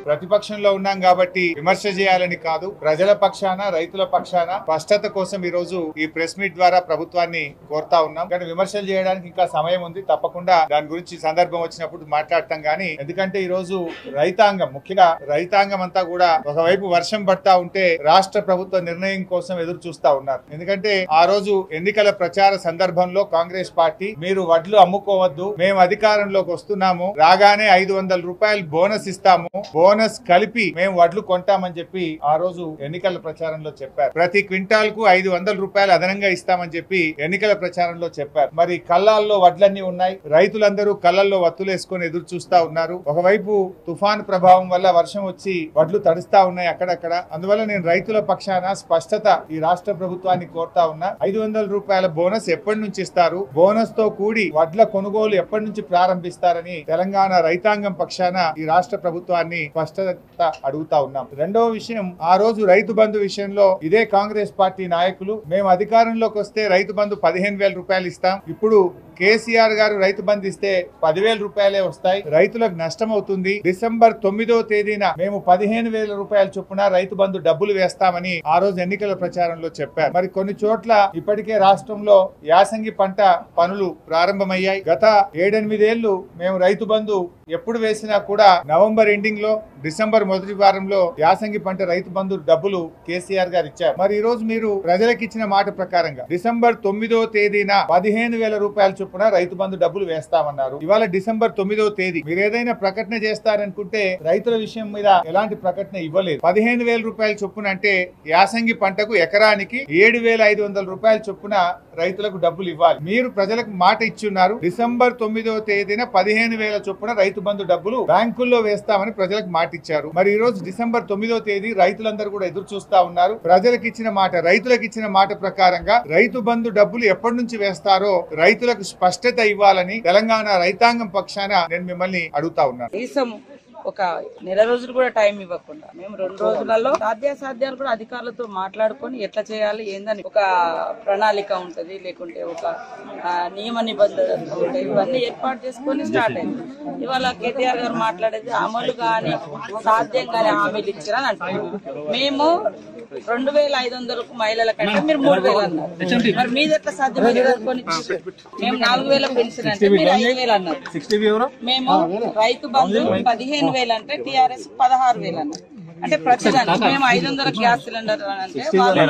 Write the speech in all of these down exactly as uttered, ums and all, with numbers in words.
ప్రతిపక్షంలో ఉన్నాం కాబట్టి విమర్శ చేయాలని కాదు, ప్రజల పక్షాన రైతుల పక్షాన స్పష్టత కోసం ఈ రోజు ఈ ప్రెస్ మీట్ ద్వారా ప్రభుత్వాన్ని కోరుతా ఉన్నాం. కానీ విమర్శలు చేయడానికి ఇంకా సమయం ఉంది, తప్పకుండా దాని గురించి సందర్భం వచ్చినప్పుడు మాట్లాడతాం. కానీ ఎందుకంటే ఈ రోజు రైతాంగం, ముఖ్యంగా రైతాంగం అంతా కూడా ఒకవైపు వర్షం పడతా ఉంటే రాష్ట్ర ప్రభుత్వ నిర్ణయం కోసం ఎదురు చూస్తా ఉన్నారు. ఎందుకంటే ఆ రోజు ఎన్నికల ప్రచార సందర్భంలో కాంగ్రెస్ పార్టీ మీరు వడ్లు అమ్ముకోవద్దు, మేము అధికారంలోకి వస్తున్నాము, రాగానే ఐదు వందల రూపాయలు బోనస్ ఇస్తాము, బోనస్ కలిపి మేము వడ్లు కొంటామని చెప్పి ఆ రోజు ఎన్నికల ప్రచారంలో చెప్పారు. ప్రతి క్వింటాల్ కు ఐదు వందల రూపాయలు అదనంగా ఇస్తామని చెప్పి ఎన్నికల ప్రచారంలో చెప్పారు. మరి కళ్ళాల్లో వడ్లన్నీ ఉన్నాయి, రైతులందరూ కళ్ళల్లో వత్తులేసుకొని ఎదురు చూస్తా ఉన్నారు. ఒకవైపు తుఫాన్ ప్రభావం వల్ల వర్షం వచ్చి వడ్లు తడుస్తా ఉన్నాయి అక్కడక్కడ. అందువల్ల నేను రైతుల పక్షాన స్పష్టత ఈ రాష్ట్ర ప్రభుత్వాన్ని కోరుతా ఉన్నా. ఐదు వందల రూపాయల బోనస్ ఎప్పటి నుంచి ఇస్తారు, బోనస్ తో కూడి వడ్ల కొనుగోలు ఎప్పటి నుంచి ప్రారంభిస్తారని తెలంగాణ రైతాంగం పక్షాన ఈ రాష్ట్ర ప్రభుత్వాన్ని స్పష్టత అడుగుతా ఉన్నాం. రెండవ విషయం, ఆ రోజు రైతు బంధు విషయంలో ఇదే కాంగ్రెస్ పార్టీ నాయకులు మేము అధికారంలోకి వస్తే రైతు బంధు పదిహేను వేల రూపాయలు ఇస్తాం, ఇప్పుడు కేసీఆర్ గారు రైతు బంధు ఇస్తే పదివేల రూపాయలే వస్తాయి, రైతులకు నష్టం అవుతుంది, డిసెంబర్ తొమ్మిదో తేదీన మేము పదిహేను వేల రూపాయల చొప్పున రైతు బంధు డబ్బులు వేస్తామని ఆ రోజు ఎన్నికల ప్రచారంలో చెప్పారు. మరి కొన్ని చోట్ల ఇప్పటికే రాష్ట్రంలో యాసంగి పంట పనులు ప్రారంభమయ్యాయి. గత ఏడెనిమిదేళ్లు మేము రైతు బంధు ఎప్పుడు వేసినా కూడా నవంబర్ ఎండింగ్ లో, డిసెంబర్ మొదటి వారంలో యాసంగి పంట రైతు బంధు డబ్బులు కేసీఆర్ గారు ఇచ్చారు. మరి ఈ రోజు మీరు ప్రజలకు ఇచ్చిన మాట ప్రకారంగా డిసెంబర్ తొమ్మిదో తేదీన పదిహేను వేల రూపాయల చొప్పున రైతు బంధు డబ్బులు వేస్తామన్నారు. ఇవాళ డిసెంబర్ తొమ్మిదో తేదీ, మీరు ఏదైనా ప్రకటన చేస్తారనుకుంటే రైతుల విషయం మీద ఎలాంటి ప్రకటన ఇవ్వలేదు. పదిహేను వేల రూపాయల చొప్పున అంటే యాసంగి పంటకు ఎకరానికి ఏడు వేల ఐదు వందల రూపాయల చొప్పున రైతులకు డబ్బులు ఇవ్వాలి. మీరు ప్రజలకు మాట ఇచ్చున్నారు, డిసెంబర్ తొమ్మిదో తేదీన పదిహేను వేల చొప్పున రైతు బంధు డబ్బులు బ్యాంకుల్లో వేస్తామని ప్రజలకు మాట ఇచ్చారు. మరి ఈ రోజు డిసెంబర్ తొమ్మిదో తేదీ రైతులందరూ కూడా ఎదురు చూస్తా ఉన్నారు. ప్రజలకు ఇచ్చిన మాట, రైతులకు ఇచ్చిన మాట ప్రకారంగా రైతు బంధు డబ్బులు ఎప్పటి నుంచి వేస్తారో రైతులకు స్పష్టత ఇవ్వాలని తెలంగాణ రైతాంగం పక్షాన నేను మిమ్మల్ని అడుగుతా ఉన్నాను. ఒక నెల రోజులు కూడా టైం ఇవ్వకుండా మేము రెండు రోజులలో సాధ్యాసాధ్యాలు కూడా అధికారులతో మాట్లాడుకొని ఎట్లా చేయాలి ఏందని ఒక ప్రణాళిక ఉంటది, లేకుంటే ఒక నియమ నిబంధనలు ఉంటాయి, ఇవన్నీ ఏర్పాటు చేసుకొని స్టార్ట్ అయింది. ఇవాళ కేటీఆర్ గారు మాట్లాడేది అమలు గాని సాధ్యం గాని హామీలు ఇచ్చారని అంటున్నారు. మేము రెండు వేల ఐదు వందలకు మహిళల కంటే మీరు మూడు వేలు అన్నారు, మరి మీది ఎట్లా సాధ్యమైంది అనుకొని మేము నాలుగు వేల పెన్షన్ అంటే మీరు ఐదు వేలు అన్నారు. మేము రైతు బంధు పదిహేను వేలు అంటే టీఆర్ఎస్ పదహారు వేలు అన్నారు. అంటే ప్రతిదానికి మేము ఐదు వందల గ్యాస్ సిలిండర్ అంటే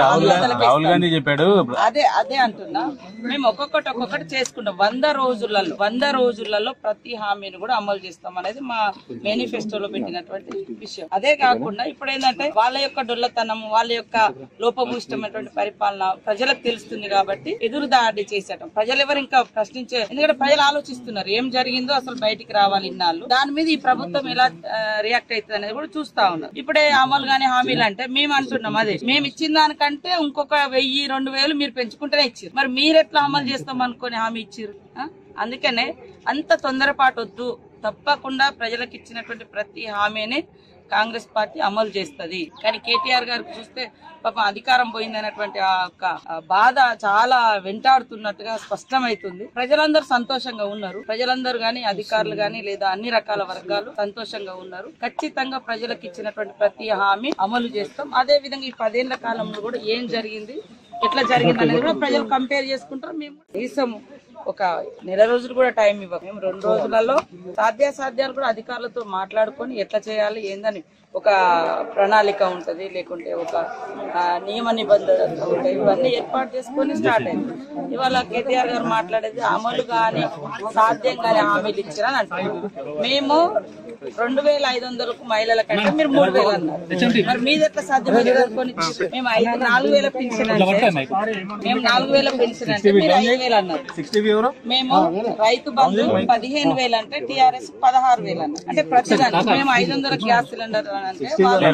చెప్పాడు. అదే అదే అంటున్నా, మేము ఒక్కొక్కటి ఒక్కొక్కటి చేసుకుంటాం. వంద రోజులలో వంద రోజులలో ప్రతి హామీని కూడా అమలు చేస్తాం అనేది మా మేనిఫెస్టోలో పెట్టినటువంటి విషయం. అదే కాకుండా ఇప్పుడు ఏంటంటే వాళ్ళ యొక్క డొల్లతనం, వాళ్ళ యొక్క లోపభూయిష్టమైనటువంటి పరిపాలన ప్రజలకు తెలుస్తుంది కాబట్టి ఎదురు దాడి చేసేటం. ప్రజలు ఎవరు ఇంకా ప్రశ్నించే, ఎందుకంటే ప్రజలు ఆలోచిస్తున్నారు ఏం జరిగిందో అసలు బయటికి రావాలి ఇన్నాళ్ళు, దాని మీద ఈ ప్రభుత్వం ఎలా రియాక్ట్ అవుతుంది అనేది కూడా చూస్తా ఉన్నారు. ఇప్పుడే అమలు గాని హామీలు అంటే మేము అంటున్నాం, అదే మేము ఇచ్చిన దానికంటే ఇంకొక వెయ్యి రెండు వేలు మీరు పెంచుకుంటేనే ఇచ్చారు, మరి మీరు ఎట్లా అమలు చేస్తాం అనుకుని హామీ ఇచ్చారు. అందుకనే అంత తొందరపాటు వద్దు, తప్పకుండా ప్రజలకు ఇచ్చినటువంటి ప్రతి హామీని కాంగ్రెస్ పార్టీ అమలు చేస్తుంది. కానీ కేటీఆర్ గారికి చూస్తే పాపం అధికారం పోయిందనేటువంటి ఆ యొక్క బాధ చాలా వెంటాడుతున్నట్టుగా స్పష్టమైతుంది. ప్రజలందరూ సంతోషంగా ఉన్నారు, ప్రజలందరూ గాని అధికారులు గాని లేదా అన్ని రకాల వర్గాలు సంతోషంగా ఉన్నారు. ఖచ్చితంగా ప్రజలకు ఇచ్చినటువంటి ప్రతి హామీ అమలు చేస్తాం. అదే విధంగా ఈ పదేళ్ల కాలంలో కూడా ఏం జరిగింది, ఎట్లా జరిగింది అనేది కూడా ప్రజలు కంపేర్ చేసుకుంటారు. మేము దేశం ఒక నెల రోజులు కూడా టైం ఇవ్వ, మేము రెండు రోజులలో సాధ్యాసాధ్యాలు కూడా అధికారులతో మాట్లాడుకొని ఎట్లా చేయాలి ఏందని ఒక ప్రణాళిక ఉంటది, లేకుంటే ఒక నియమ నిబంధనలు ఉంటాయి, ఇవన్నీ ఏర్పాటు చేసుకొని స్టార్ట్ అయింది. ఇవాళ కేటీఆర్ గారు మాట్లాడేది అమలు గాని సాధ్యం గాని హామీలు ఇచ్చారని అంటున్నారు. మేము రెండు వేల ఐదు వందలకు మహిళల కంటే మీరు మూడు వేలు అన్నారు, మరి మీది ఎట్లా సాధ్యమైంది అనుకొని మేము ఐదు నాలుగు వేల పెన్షన్ అంటే మేము నాలుగు వేల పెన్షన్ అంటే మీరు ఐదు వేలు అన్నారు. మేము రైతు బంధు పదిహేను వేలు అంటే టీఆర్ఎస్ పదహారు వేలు అన్నారు. అంటే ప్రతిదానికి మేము ఐదు వందల గ్యాస్ సిలిండర్ అంటే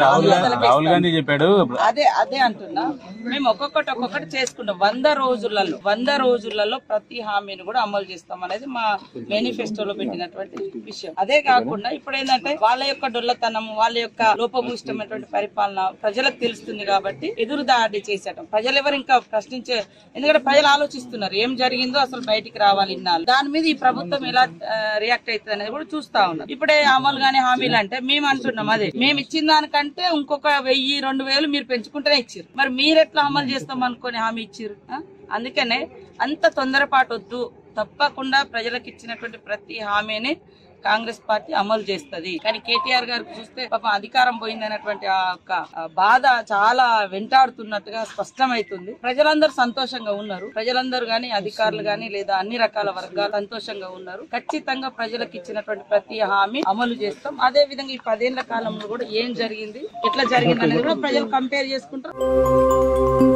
చెప్పాడు. అదే అదే అంటున్నా, మేము ఒక్కొక్కటి ఒక్కొక్కటి చేసుకుంటాం. వంద రోజులలో వంద రోజులలో ప్రతి హామీని కూడా అమలు చేస్తాం అనేది మా మేనిఫెస్టోలో పెట్టినటువంటి విషయం. అదే కాకుండా ఇప్పుడు ఏంటంటే వాళ్ళ యొక్క డొల్లతనం, వాళ్ళ యొక్క లోపభూయిష్టమైనటువంటి పరిపాలన ప్రజలకు తెలుస్తుంది కాబట్టి ఎదురు దాడి చేసేటం. ప్రజలు ఎవరు ఇంకా ఇంకా ప్రశ్నించే, ఎందుకంటే ప్రజలు ఆలోచిస్తున్నారు ఏం జరిగిందో అసలు బయటికి రావాలి ఇన్నాళ్ళు, దాని మీద ఈ ప్రభుత్వం ఎలా రియాక్ట్ అవుతుంది అనేది కూడా చూస్తా ఉన్నారు. ఇప్పుడే అమలు గాని హామీలు అంటే మేము అంటున్నాం, అదే మేము ఇచ్చిన దానికంటే ఇంకొక వెయ్యి రెండు వేలు మీరు పెంచుకుంటేనే ఇచ్చారు, మరి మీరు ఎట్లా అమలు చేస్తాం అనుకుని హామీ ఇచ్చారు. అందుకనే అంత తొందరపాటు వద్దు, తప్పకుండా ప్రజలకు ఇచ్చినటువంటి ప్రతి హామీని కాంగ్రెస్ పార్టీ అమలు చేస్తుంది. కానీ కేటీఆర్ గారికి చూస్తే పాపం అధికారం పోయిందనేటువంటి ఆ యొక్క బాధ చాలా వెంటాడుతున్నట్టుగా స్పష్టమైతుంది. ప్రజలందరూ సంతోషంగా ఉన్నారు, ప్రజలందరూ గాని అధికారులు గాని లేదా అన్ని రకాల వర్గాలు సంతోషంగా ఉన్నారు. ఖచ్చితంగా ప్రజలకు ఇచ్చినటువంటి ప్రతి హామీ అమలు చేస్తాం. అదే విధంగా ఈ పదేళ్ల కాలంలో కూడా ఏం జరిగింది, ఎట్లా జరిగింది అనేది కూడా ప్రజలు కంపేర్ చేసుకుంటారు.